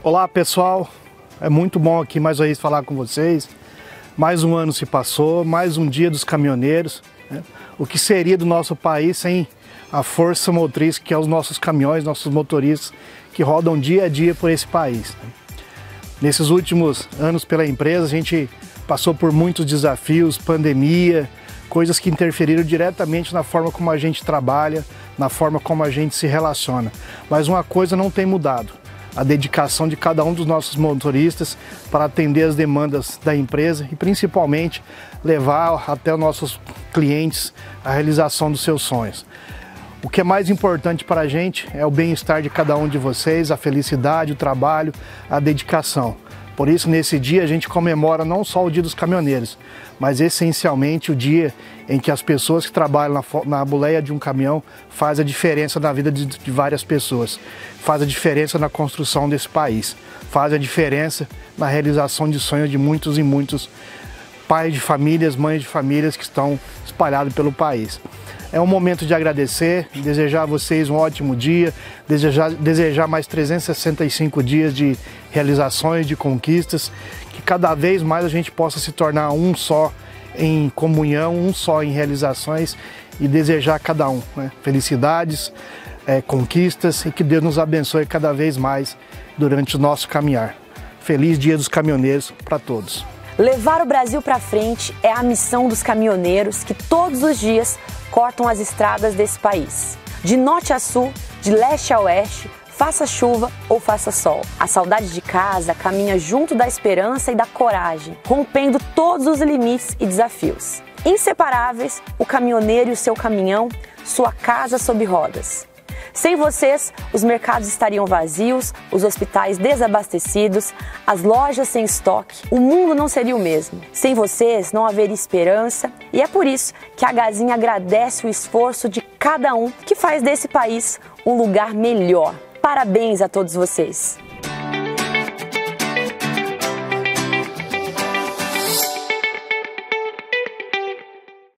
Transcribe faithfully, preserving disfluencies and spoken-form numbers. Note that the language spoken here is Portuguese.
Olá pessoal, é muito bom aqui mais uma vez falar com vocês. Mais um ano se passou, mais um dia dos caminhoneiros, né? O que seria do nosso país sem a força motriz que é os nossos caminhões, nossos motoristas que rodam dia a dia por esse país, né? Nesses últimos anos pela empresa a gente passou por muitos desafios, pandemia, coisas que interferiram diretamente na forma como a gente trabalha, na forma como a gente se relaciona. Mas uma coisa não tem mudado: a dedicação de cada um dos nossos motoristas para atender as demandas da empresa e principalmente levar até os nossos clientes a realização dos seus sonhos. O que é mais importante para a gente é o bem-estar de cada um de vocês, a felicidade, o trabalho, a dedicação. Por isso, nesse dia, a gente comemora não só o Dia dos Caminhoneiros, mas essencialmente o dia em que as pessoas que trabalham na, na boleia de um caminhão fazem a diferença na vida de, de várias pessoas, faz a diferença na construção desse país, faz a diferença na realização de sonhos de muitos e muitos pais de famílias, mães de famílias que estão espalhados pelo país. É um momento de agradecer, desejar a vocês um ótimo dia, desejar, desejar mais trezentos e sessenta e cinco dias de realizações, de conquistas, que cada vez mais a gente possa se tornar um só em comunhão, um só em realizações e desejar a cada um, né, felicidades, é, conquistas e que Deus nos abençoe cada vez mais durante o nosso caminhar. Feliz Dia dos Caminhoneiros para todos. Levar o Brasil para frente é a missão dos caminhoneiros que todos os dias cortam as estradas desse país. De norte a sul, de leste a oeste, faça chuva ou faça sol. A saudade de casa caminha junto da esperança e da coragem, rompendo todos os limites e desafios. Inseparáveis, o caminhoneiro e o seu caminhão, sua casa sob rodas. Sem vocês, os mercados estariam vazios, os hospitais desabastecidos, as lojas sem estoque, o mundo não seria o mesmo. Sem vocês, não haveria esperança e é por isso que a Gazin agradece o esforço de cada um que faz desse país um lugar melhor. Parabéns a todos vocês!